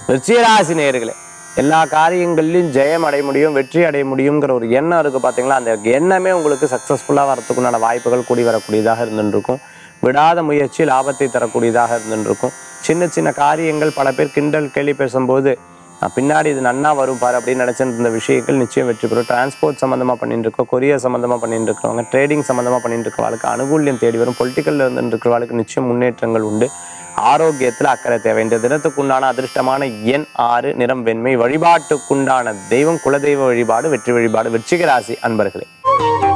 விருச்சிகராசி நேயர்களே, எல்லா காரியங்கள்லையும் ஜெயம் அடைய முடியும், வெற்றி அடைய முடியுங்கிற ஒரு எண்ணம் இருக்குது பார்த்தீங்களா, அந்த எண்ணமே உங்களுக்கு சக்ஸஸ்ஃபுல்லாக வரத்துக்குண்டான வாய்ப்புகள் கூடி வரக்கூடியதாக இருந்துருக்கும். விடாத முயற்சி லாபத்தை தரக்கூடியதாக இருந்துருக்கும். சின்ன சின்ன காரியங்கள் பல பேர் கிண்டல் கேலி பேசும்போது பின்னாடி இது நன்னா வரும் பாரு அப்படின்னு நினச்சிட்டு இருந்த விஷயங்கள் நிச்சயம் வெற்றி பெறும். டிரான்ஸ்போர்ட் சம்மந்தமாக பண்ணிட்டு இருக்கோம், கொரியர் சம்மந்தமாக பண்ணிட்டு இருக்கிறவங்க, ட்ரேடிங் சம்மந்தமாக பண்ணிட்டு இருக்கிறவங்களுக்கு அனுகூல்யம் தேடி வரும். பொலிட்டிக்கலில் இருந்துட்டு இருக்கிறவங்களுக்கு நிச்சயம் முன்னேற்றங்கள் உண்டு. ஆரோக்கியத்தில் அக்கறை தேவை. இந்த தினத்துக்குண்டான அதிர்ஷ்டமான எண் 6, நிறம் வெண்மை. வழிபாட்டுக்குண்டான தெய்வம் குலதெய்வ வழிபாடு, வெற்றி வழிபாடு. விருச்சிக ராசி அன்பர்களே.